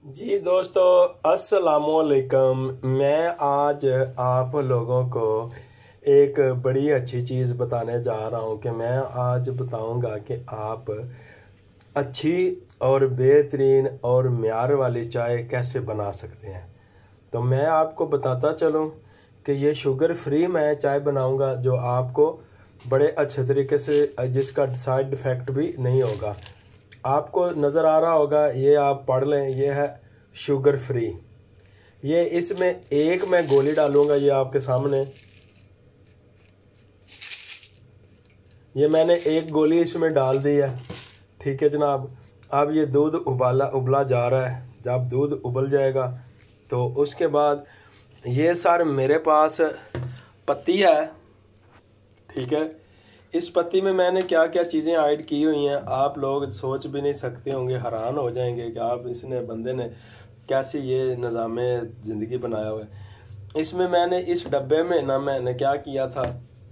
जी दोस्तों, अस्सलामुअलैकुम। मैं आज आप लोगों को एक बड़ी अच्छी चीज़ बताने जा रहा हूँ कि मैं आज बताऊँगा कि आप अच्छी और बेहतरीन और म्यार वाली चाय कैसे बना सकते हैं। तो मैं आपको बताता चलूँ कि ये शुगर फ्री मैं चाय बनाऊँगा जो आपको बड़े अच्छे तरीके से, जिसका साइड इफ़ेक्ट भी नहीं होगा। आपको नज़र आ रहा होगा, ये आप पढ़ लें, ये है शुगर फ्री। ये इसमें एक मैं गोली डालूंगा, ये आपके सामने, ये मैंने एक गोली इसमें डाल दी है। ठीक है जनाब। अब ये दूध उबला जा रहा है। जब दूध उबल जाएगा तो उसके बाद ये सर मेरे पास पत्ती है। ठीक है। इस पत्ती में मैंने क्या क्या चीज़ें ऐड की हुई हैं, आप लोग सोच भी नहीं सकते होंगे, हैरान हो जाएंगे कि आप बंदे ने कैसे ये निज़ाम ज़िंदगी बनाया हुआ है। इसमें मैंने इस डब्बे में मैंने क्या किया था,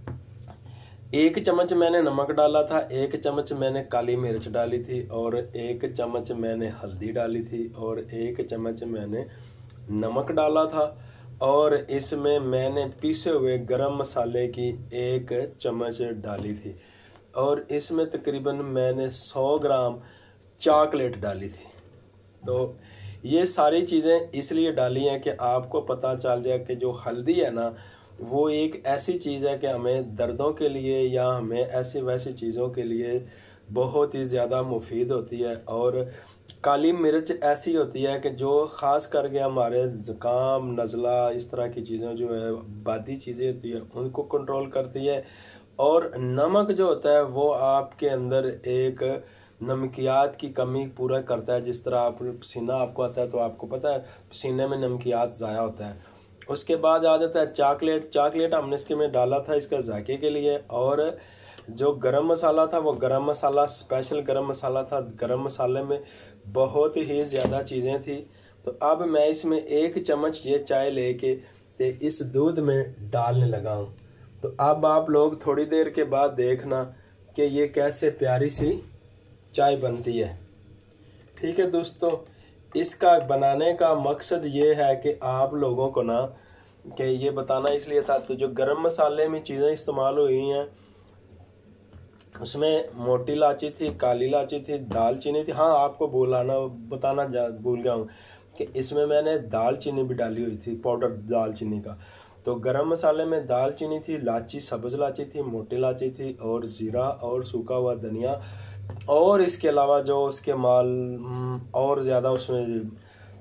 1 चम्मच मैंने नमक डाला था, 1 चम्मच मैंने काली मिर्च डाली थी, और 1 चम्मच मैंने हल्दी डाली थी, और 1 चम्मच मैंने नमक डाला था, और इसमें मैंने पीसे हुए गरम मसाले की 1 चम्मच डाली थी, और इसमें तकरीबन मैंने 100 ग्राम चॉकलेट डाली थी। तो ये सारी चीज़ें इसलिए डाली हैं कि आपको पता चल जाए कि जो हल्दी है ना, वो एक ऐसी चीज़ है कि हमें दर्दों के लिए या हमें ऐसी वैसी चीज़ों के लिए बहुत ही ज़्यादा मुफीद होती है। और काली मिर्च ऐसी होती है कि जो ख़ास करके हमारे ज़ुकाम, नज़ला, इस तरह की चीज़ें जो है, बादी चीज़ें होती है, उनको कंट्रोल करती है। और नमक जो होता है वो आपके अंदर एक नमकियात की कमी पूरा करता है। जिस तरह आप पसीना आपको आता है तो आपको पता है पसीने में नमकियात ज़ाया होता है। उसके बाद आ जाता है चॉकलेट हमने इसके में डाला था इसका जायके के लिए। और जो गरम मसाला था वो गरम मसाला स्पेशल गरम मसाला था। गरम मसाले में बहुत ही ज़्यादा चीज़ें थी। तो अब मैं इसमें 1 चम्मच ये चाय लेके इस दूध में डालने लगा हूँ। तो अब आप लोग थोड़ी देर के बाद देखना कि ये कैसे प्यारी सी चाय बनती है। ठीक है दोस्तों, इसका बनाने का मकसद ये है कि आप लोगों को ना कि ये बताना इसलिए था। तो जो गरम मसाले में चीज़ें इस्तेमाल हुई हैं उसमें मोटी इलायची थी, काली इलायची थी, दालचीनी थी। हाँ, आपको बताना भूल गया हूँ कि इसमें मैंने दालचीनी भी डाली हुई थी, पाउडर दालचीनी का। तो गरम मसाले में दालचीनी थी, इलायची, सब्ज़ इलायची थी, मोटी इलायची थी, और ज़ीरा और सूखा हुआ धनिया, और इसके अलावा जो उसके और ज़्यादा उसमें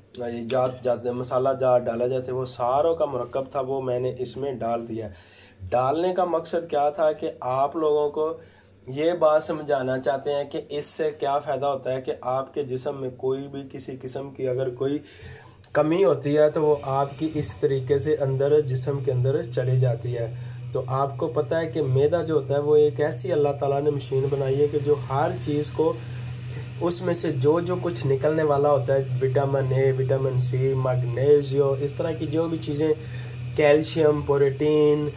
मसाला डाला जाते वो सारों का मुरक्कब था, वो मैंने इसमें डाल दिया। डालने का मकसद क्या था कि आप लोगों को ये बात समझाना चाहते हैं कि इससे क्या फ़ायदा होता है कि आपके जिस्म में कोई भी किसी किस्म की अगर कोई कमी होती है तो वो आपकी इस तरीके से अंदर जिस्म के अंदर चली जाती है। तो आपको पता है कि मैदा जो होता है वो एक ऐसी अल्लाह ताला ने मशीन बनाई है कि जो हर चीज़ को उसमें से जो जो कुछ निकलने वाला होता है, vitamin A, vitamin C, magnesium, इस तरह की जो भी चीज़ें, कैल्शियम, प्रोटीन,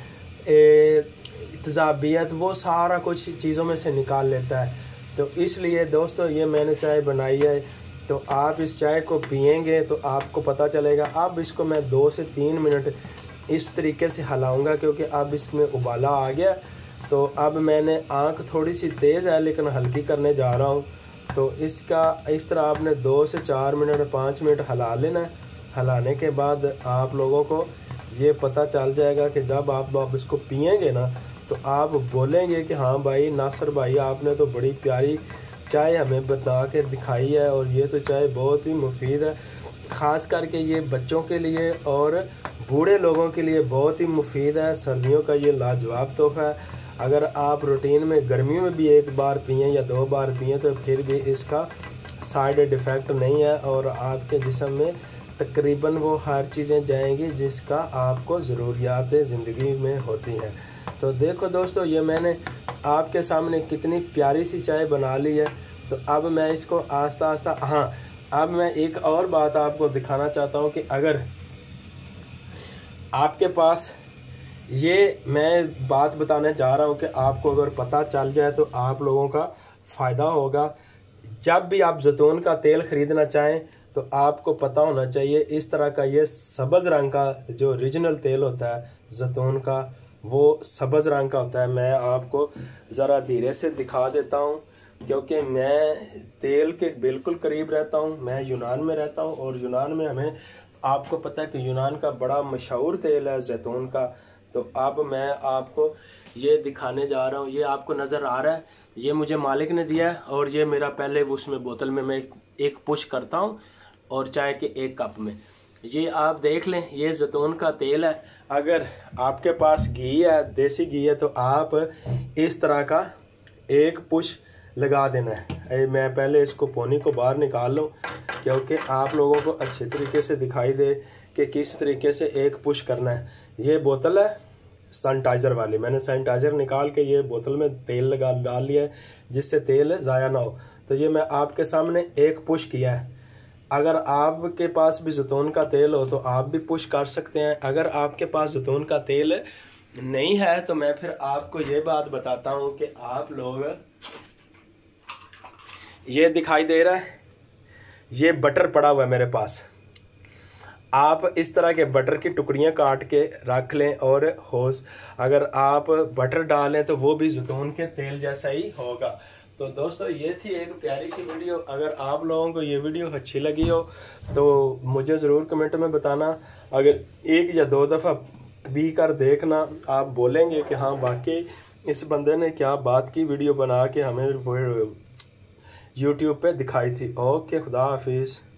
तेज़ाबियत, वो सारा कुछ चीज़ों में से निकाल लेता है। तो इसलिए दोस्तों ये मैंने चाय बनाई है। तो आप इस चाय को पिएंगे तो आपको पता चलेगा। अब इसको मैं 2 से 3 मिनट इस तरीके से हिलाऊंगा क्योंकि अब इसमें उबाला आ गया। तो अब मैंने आँख थोड़ी सी तेज़ है लेकिन हल्की करने जा रहा हूँ। तो इसका इस तरह आपने 2 से 4 मिनट 5 मिनट हिला लेना है। हिलाने के बाद आप लोगों को ये पता चल जाएगा कि जब आप इसको पिएंगे ना तो आप बोलेंगे कि हाँ भाई नासिर भाई, आपने तो बड़ी प्यारी चाय हमें बता के दिखाई है, और ये तो चाय बहुत ही मुफीद है। ख़ास करके ये बच्चों के लिए और बूढ़े लोगों के लिए बहुत ही मुफीद है। सर्दियों का ये लाजवाब तोहफ़ा है। अगर आप रूटीन में गर्मियों में भी 1 बार पिएँ या 2 बार पिएँ तो फिर भी इसका साइड इफ़ेक्ट नहीं है, और आपके जिस्म में तकरीबन वो हर चीज़ें जाएंगी जिसका आपको ज़रूरियात ज़िंदगी में होती हैं। तो देखो दोस्तों, ये मैंने आपके सामने कितनी प्यारी सी चाय बना ली है। तो अब मैं इसको आस्ता आस्ता, हाँ, अब मैं एक और बात आपको दिखाना चाहता हूँ कि अगर आपके पास ये मैं बात बताने जा रहा हूँ कि आपको अगर पता चल जाए तो आप लोगों का फ़ायदा होगा। जब भी आप जैतून का तेल ख़रीदना चाहें تو آپ کو پتہ ہونا چاہیے اس طرح کا یہ سبز رنگ کا جو اوریجنل تیل ہوتا ہے زیتون کا وہ سبز رنگ کا ہوتا ہے۔ میں آپ کو ذرا دھیرے سے دکھا دیتا ہوں کیونکہ میں تیل کے بالکل قریب رہتا ہوں، میں یونان میں رہتا ہوں، اور یونان میں ہمیں آپ کو پتہ ہے کہ یونان کا بڑا مشہور تیل ہے زیتون کا۔ تو اب میں آپ کو یہ دکھانے جا رہا ہوں، یہ آپ کو نظر آ رہا ہے، یہ مجھے مالک نے دیا ہے، اور یہ میرا پہلے اس میں بوتل میں ایک پش کرتا ہوں اور چائے کے ایک کپ میں، یہ آپ دیکھ لیں یہ زیتون کا تیل ہے۔ اگر آپ کے پاس گھی ہے، دیسی گھی ہے، تو آپ اس طرح کا ایک پش لگا دینا ہے۔ میں پہلے اس کو پونی کو باہر نکال لوں کیونکہ آپ لوگوں کو اچھے طریقے سے دکھائی دے کہ کس طریقے سے ایک پش کرنا ہے۔ یہ بوتل ہے سینیٹائزر والی، میں نے سینیٹائزر نکال کے یہ بوتل میں تیل ڈال لیا ہے جس سے تیل ضائع نہ ہو۔ تو یہ میں آپ کے سامنے ایک پش کیا ہے۔ اگر آپ کے پاس بھی زیتون کا تیل ہو تو آپ بھی پش کر سکتے ہیں۔ اگر آپ کے پاس زیتون کا تیل نہیں ہے تو میں پھر آپ کو یہ بات بتاتا ہوں کہ آپ لوگ، یہ دکھائی دے رہا ہے یہ بٹر پڑا ہوا ہے میرے پاس، آپ اس طرح کے بٹر کی ٹکڑیاں کاٹ کے رکھ لیں، اور اگر آپ بٹر ڈالیں تو وہ بھی زیتون کے تیل جیسا ہی ہوگا۔ تو دوستو یہ تھی ایک پیاری سی ویڈیو۔ اگر آپ لوگوں کو یہ ویڈیو اچھی لگی ہو تو مجھے ضرور کمنٹ میں بتانا، اگر ایک یا دو دفعہ بھی کر دیکھنا، آپ بولیں گے کہ ہاں واقعی اس بندے نے کیا بات کی، ویڈیو بنا کے ہمیں یوٹیوب پہ دکھائی تھی۔ اوکے، خدا حافظ۔